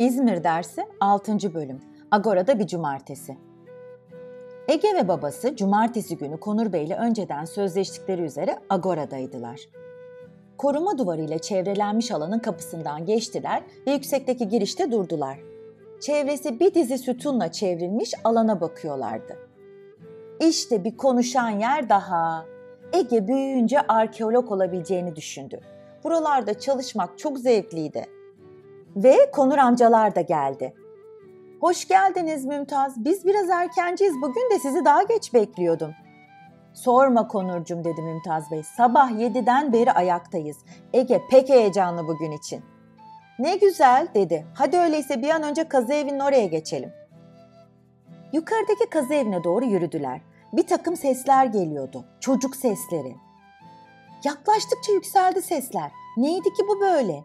İzmir dersi 6. bölüm. Agora'da bir cumartesi. Ege ve babası cumartesi günü Konur Bey ile önceden sözleştikleri üzere Agora'daydılar. Koruma duvarıyla çevrelenmiş alanın kapısından geçtiler ve yüksekteki girişte durdular. Çevresi bir dizi sütunla çevrilmiş alana bakıyorlardı. İşte bir konuşan yer daha. Ege büyüyünce arkeolog olabileceğini düşündü. Buralarda çalışmak çok zevkliydi. Ve Konur amcalar da geldi. "Hoş geldiniz Mümtaz. Biz biraz erkenciyiz. Bugün de sizi daha geç bekliyordum." "Sorma Konurcum," dedi Mümtaz Bey. "Sabah 7'den beri ayaktayız. Ege pek heyecanlı bugün için." "Ne güzel," dedi. "Hadi öyleyse bir an önce kazı evinin oraya geçelim." Yukarıdaki kazı evine doğru yürüdüler. Bir takım sesler geliyordu. Çocuk sesleri. Yaklaştıkça yükseldi sesler. Neydi ki bu böyle?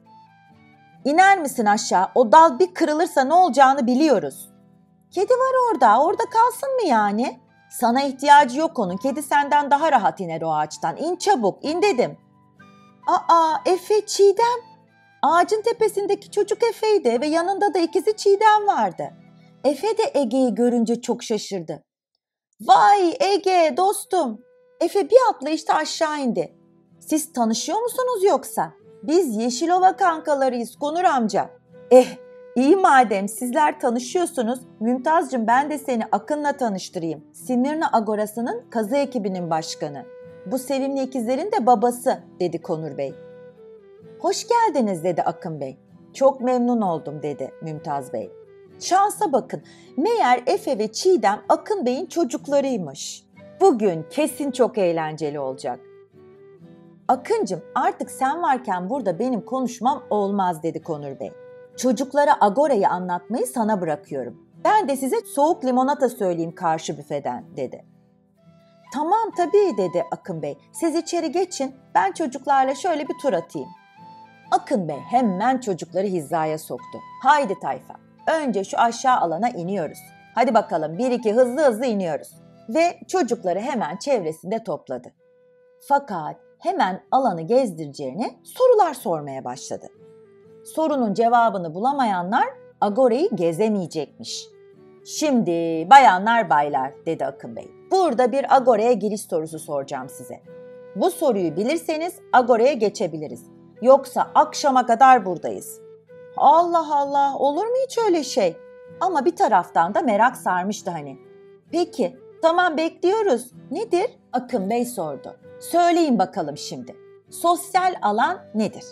"İner misin aşağı? O dal bir kırılırsa ne olacağını biliyoruz." "Kedi var orada. Orada kalsın mı yani?" "Sana ihtiyacı yok onun. Kedi senden daha rahat iner o ağaçtan. İn çabuk, in dedim." "Aa, Efe, Çiğdem." Ağacın tepesindeki çocuk Efe'ydi ve yanında da ikizi Çiğdem vardı. Efe de Ege'yi görünce çok şaşırdı. "Vay Ege, dostum." Efe bir atlayışta aşağı indi. "Siz tanışıyor musunuz yoksa?" "Biz Yeşilova kankalarıyız Konur amca." İyi madem sizler tanışıyorsunuz. Mümtazcığım, ben de seni Akın'la tanıştırayım. Simirna Agorası'nın kazı ekibinin başkanı. Bu sevimli ikizlerin de babası," dedi Konur Bey. "Hoş geldiniz," dedi Akın Bey. "Çok memnun oldum," dedi Mümtaz Bey. Şansa bakın. Meğer Efe ve Çiğdem Akın Bey'in çocuklarıymış. Bugün kesin çok eğlenceli olacak. "Akıncım, artık sen varken burada benim konuşmam olmaz," dedi Konur Bey. "Çocuklara Agora'yı anlatmayı sana bırakıyorum. Ben de size soğuk limonata söyleyeyim karşı büfeden," dedi. "Tamam tabii," dedi Akın Bey. "Siz içeri geçin, ben çocuklarla şöyle bir tur atayım." Akın Bey hemen çocukları hizaya soktu. "Haydi tayfa, önce şu aşağı alana iniyoruz. Hadi bakalım 1-2 hızlı hızlı iniyoruz." Ve çocukları hemen çevresinde topladı. Fakat hemen alanı gezdireceğine sorular sormaya başladı. Sorunun cevabını bulamayanlar Agora'yı gezemeyecekmiş. "Şimdi bayanlar baylar," dedi Akın Bey. "Burada bir Agora'ya giriş sorusu soracağım size. Bu soruyu bilirseniz Agora'ya geçebiliriz. Yoksa akşama kadar buradayız." "Allah Allah, olur mu hiç öyle şey?" Ama bir taraftan da merak sarmıştı hani. "Peki, tamam bekliyoruz. Nedir?" Akın Bey sordu. "Söyleyin bakalım şimdi. Sosyal alan nedir?"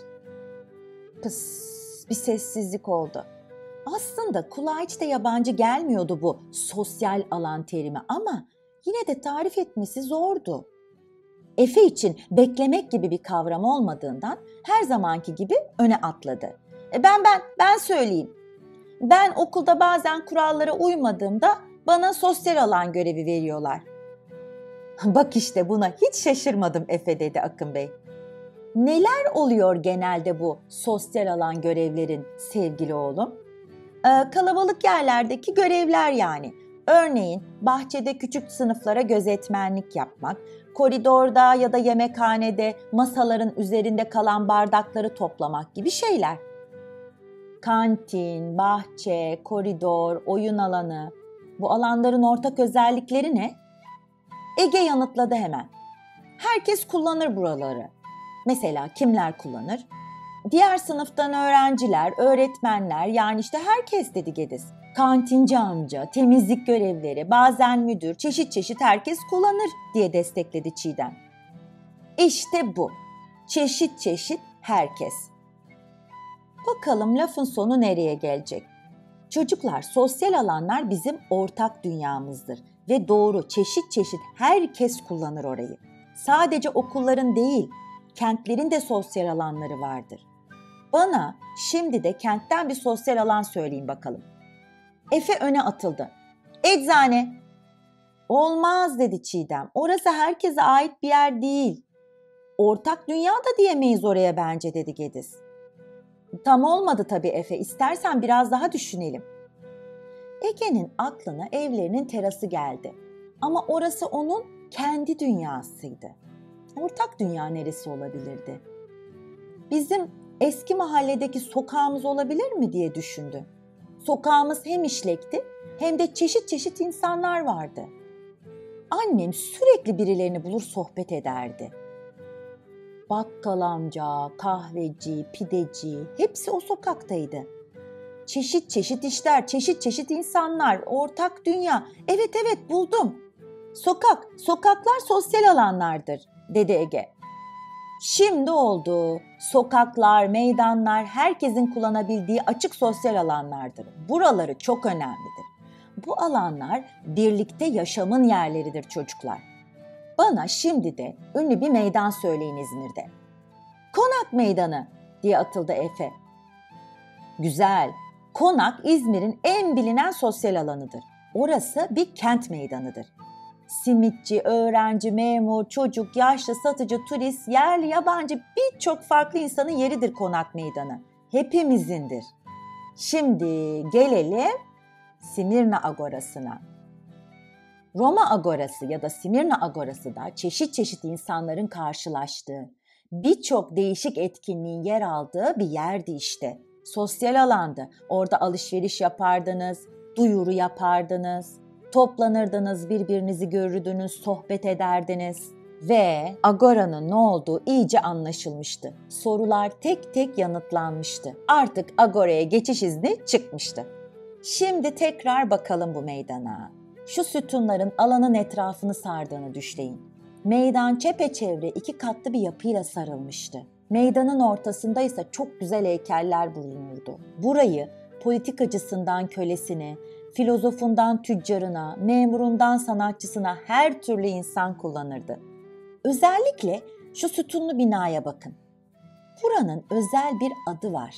Pıs, bir sessizlik oldu. Aslında kulağa hiç de yabancı gelmiyordu bu sosyal alan terimi ama yine de tarif etmesi zordu. Efe için beklemek gibi bir kavram olmadığından her zamanki gibi öne atladı. Ben söyleyeyim. Ben okulda bazen kurallara uymadığımda bana sosyal alan görevi veriyorlar." "Bak işte buna hiç şaşırmadım Efe," dedi Akın Bey. "Neler oluyor genelde bu sosyal alan görevlerin sevgili oğlum?" Kalabalık yerlerdeki görevler yani. Örneğin bahçede küçük sınıflara gözetmenlik yapmak, koridorda ya da yemekhanede masaların üzerinde kalan bardakları toplamak gibi şeyler. Kantin, bahçe, koridor, oyun alanı, bu alanların ortak özellikleri ne? Ege yanıtladı hemen. "Herkes kullanır buraları." Mesela kimler kullanır? "Diğer sınıftan öğrenciler, öğretmenler, yani işte herkes," dedi Gediz. "Kantinci amca, temizlik görevleri, bazen müdür, çeşit çeşit herkes kullanır," diye destekledi Çiğdem. İşte bu. Çeşit çeşit herkes. Bakalım lafın sonu nereye gelecek? Çocuklar, sosyal alanlar bizim ortak dünyamızdır ve doğru, çeşit çeşit herkes kullanır orayı. Sadece okulların değil, kentlerin de sosyal alanları vardır. Bana şimdi de kentten bir sosyal alan söyleyin bakalım. Efe öne atıldı. "Eczane." "Olmaz," dedi Çiğdem. "Orası herkese ait bir yer değil." "Ortak dünya da diyemeyiz oraya bence," dedi Gediz. "Tam olmadı tabii Efe. İstersen biraz daha düşünelim." Ege'nin aklına evlerinin terası geldi. Ama orası onun kendi dünyasıydı. Ortak dünya neresi olabilirdi? "Bizim Eski mahalledeki sokağımız olabilir mi diye düşündü. Sokağımız hem işlekti hem de çeşit çeşit insanlar vardı. Annem sürekli birilerini bulur sohbet ederdi. Bakkal amca, kahveci, pideci hepsi o sokaktaydı. Çeşit çeşit işler, çeşit çeşit insanlar, ortak dünya. Evet buldum. Sokaklar sosyal alanlardır, dedi Ege. Şimdi oldu. Sokaklar, meydanlar herkesin kullanabildiği açık sosyal alanlardır. Buraları çok önemlidir. Bu alanlar birlikte yaşamın yerleridir çocuklar. Bana şimdi de ünlü bir meydan söyleyin İzmir'de. Konak Meydanı diye atıldı Efe. Güzel. Konak İzmir'in en bilinen sosyal alanıdır. Orası bir kent meydanıdır. Simitçi, öğrenci, memur, çocuk, yaşlı, satıcı, turist, yerli, yabancı birçok farklı insanın yeridir Konak Meydanı. Hepimizindir. Şimdi gelelim Simirna Agorası'na. Roma Agorası ya da Simirna Agorası da çeşit çeşit insanların karşılaştığı, birçok değişik etkinliğin yer aldığı bir yerdi işte. Sosyal alandı. Orada alışveriş yapardınız, duyuru yapardınız, toplanırdınız, birbirinizi görürdünüz, sohbet ederdiniz. Ve Agora'nın ne olduğu iyice anlaşılmıştı. Sorular tek tek yanıtlanmıştı. Artık Agora'ya geçiş izni çıkmıştı. Şimdi tekrar bakalım bu meydana. Şu sütunların alanın etrafını sardığını düşleyin. Meydan çepeçevre 2 katlı bir yapıyla sarılmıştı. Meydanın ortasında ise çok güzel heykeller bulunurdu. Burayı politikacısından kölesine, filozofundan tüccarına, memurundan sanatçısına her türlü insan kullanırdı. Özellikle şu sütunlu binaya bakın. Buranın özel bir adı var.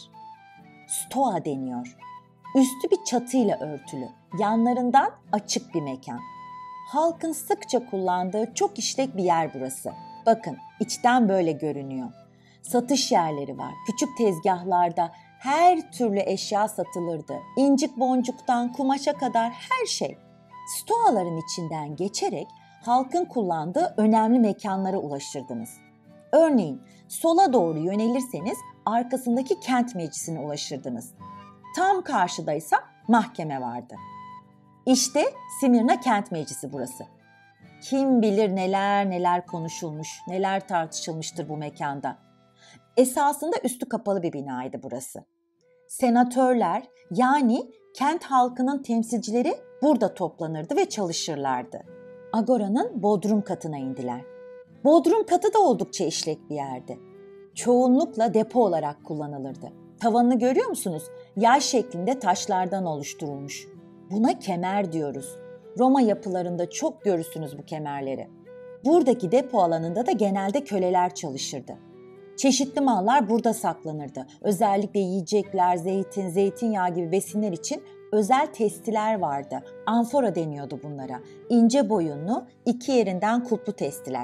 Stoa deniyor. Üstü bir çatıyla örtülü, yanlarından açık bir mekan. Halkın sıkça kullandığı çok işlek bir yer burası. Bakın, içten böyle görünüyor. Satış yerleri var. Küçük tezgahlarda her türlü eşya satılırdı. İncik boncuktan kumaşa kadar her şey. Stoaların içinden geçerek halkın kullandığı önemli mekanlara ulaşırdınız. Örneğin sola doğru yönelirseniz arkasındaki kent meclisine ulaşırdınız. Tam karşıdaysa mahkeme vardı. İşte Simirna Kent Meclisi burası. Kim bilir neler neler konuşulmuş, neler tartışılmıştır bu mekanda. Esasında üstü kapalı bir binaydı burası. Senatörler yani kent halkının temsilcileri burada toplanırdı ve çalışırlardı. Agora'nın bodrum katına indiler. Bodrum katı da oldukça işlek bir yerdi. Çoğunlukla depo olarak kullanılırdı. Tavanını görüyor musunuz? Yay şeklinde taşlardan oluşturulmuş. Buna kemer diyoruz. Roma yapılarında çok görürsünüz bu kemerleri. Buradaki depo alanında da genelde köleler çalışırdı. Çeşitli mallar burada saklanırdı. Özellikle yiyecekler, zeytin, zeytinyağı gibi besinler için özel testiler vardı. Amfora deniyordu bunlara. İnce boyunlu, 2 yerinden kulplu testiler.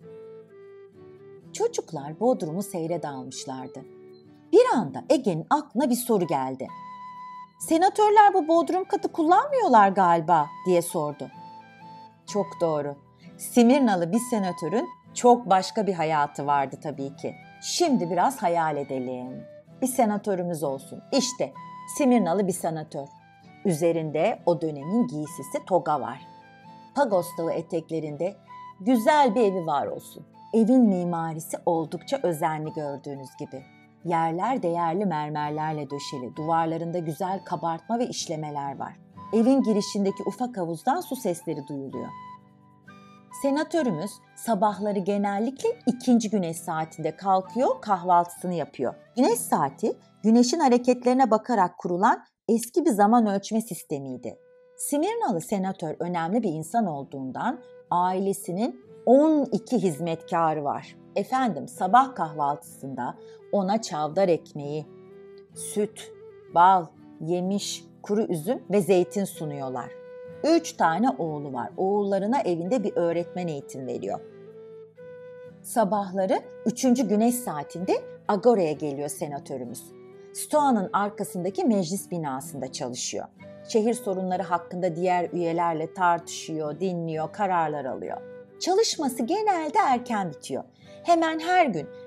Çocuklar Bodrum'u seyre dalmışlardı. Bir anda Ege'nin aklına bir soru geldi. Senatörler bu bodrum katı kullanmıyorlar galiba diye sordu. Çok doğru. Simirnalı bir senatörün çok başka bir hayatı vardı tabii ki. Şimdi biraz hayal edelim. Bir senatörümüz olsun. İşte Simirnalı bir senatör. Üzerinde o dönemin giysisi toga var. Pagos dağı eteklerinde güzel bir evi var olsun. Evin mimarisi oldukça özenli gördüğünüz gibi. Yerler değerli mermerlerle döşeli, duvarlarında güzel kabartma ve işlemeler var. Evin girişindeki ufak havuzdan su sesleri duyuluyor. Senatörümüz sabahları genellikle 2. güneş saatinde kalkıyor, kahvaltısını yapıyor. Güneş saati, güneşin hareketlerine bakarak kurulan eski bir zaman ölçme sistemiydi. Simirnalı senatör önemli bir insan olduğundan ailesinin 12 hizmetkarı var. Efendim sabah kahvaltısında ona çavdar ekmeği, süt, bal, yemiş, kuru üzüm ve zeytin sunuyorlar. 3 tane oğlu var. Oğullarına evinde bir öğretmen eğitim veriyor. Sabahları 3. güneş saatinde Agora'ya geliyor senatörümüz. Stoa'nın arkasındaki meclis binasında çalışıyor. Şehir sorunları hakkında diğer üyelerle tartışıyor, dinliyor, kararlar alıyor. Çalışması genelde erken bitiyor. Hemen her gün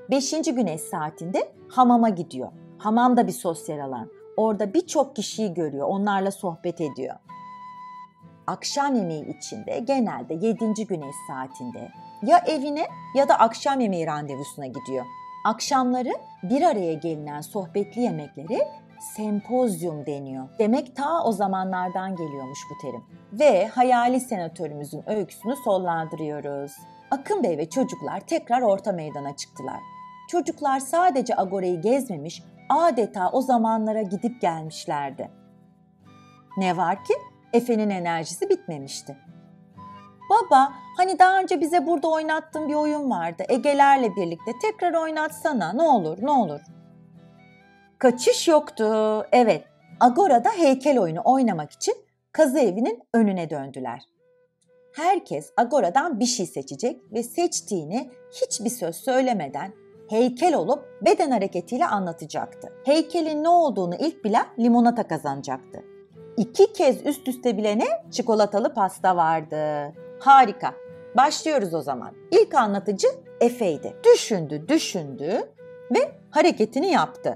Beşinci güneş saatinde hamama gidiyor. Hamam da bir sosyal alan. Orada birçok kişiyi görüyor, onlarla sohbet ediyor. Akşam yemeği içinde genelde 7. güneş saatinde ya evine ya da akşam yemeği randevusuna gidiyor. Akşamları bir araya gelinen sohbetli yemeklere sempozyum deniyor. Demek ta o zamanlardan geliyormuş bu terim. Ve hayali senatörümüzün öyküsünü sonlandırıyoruz. Akın Bey ve çocuklar tekrar orta meydana çıktılar. Çocuklar sadece Agora'yı gezmemiş, adeta o zamanlara gidip gelmişlerdi. Ne var ki Efe'nin enerjisi bitmemişti. Baba, hani daha önce bize burada oynattığın bir oyun vardı. Ege'lerle birlikte tekrar oynatsana, ne olur, ne olur. Kaçış yoktu. Evet, Agora'da heykel oyunu oynamak için kazı evinin önüne döndüler. Herkes Agora'dan bir şey seçecek ve seçtiğini hiçbir söz söylemeden heykel olup beden hareketiyle anlatacaktı. Heykelin ne olduğunu ilk bilen limonata kazanacaktı. 2 kez üst üste bilene çikolatalı pasta vardı. Harika. Başlıyoruz o zaman. İlk anlatıcı Efe'ydi. Düşündü ve hareketini yaptı.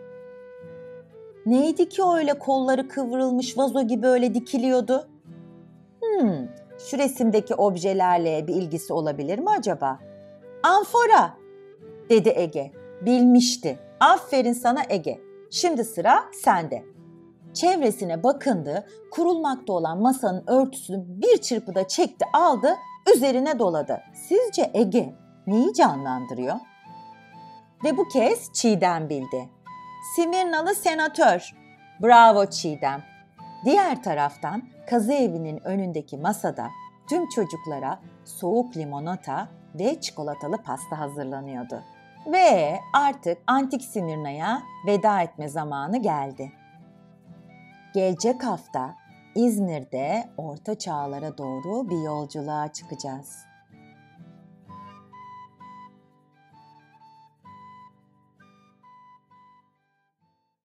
Neydi ki öyle kolları kıvrılmış vazo gibi öyle dikiliyordu? Şu resimdeki objelerle bir ilgisi olabilir mi acaba? Amfora, dedi Ege. Bilmişti. Aferin sana Ege. Şimdi sıra sende. Çevresine bakındı, kurulmakta olan masanın örtüsünü bir çırpıda çekti, aldı, üzerine doladı. Sizce Ege neyi canlandırıyor? Ve bu kez Çiğdem bildi. Simirnalı senatör. Bravo Çiğdem. Diğer taraftan kazı evinin önündeki masada tüm çocuklara soğuk limonata ve çikolatalı pasta hazırlanıyordu. Ve artık Antik Simirna'ya veda etme zamanı geldi. Gelecek hafta İzmir'de Orta Çağlara doğru bir yolculuğa çıkacağız.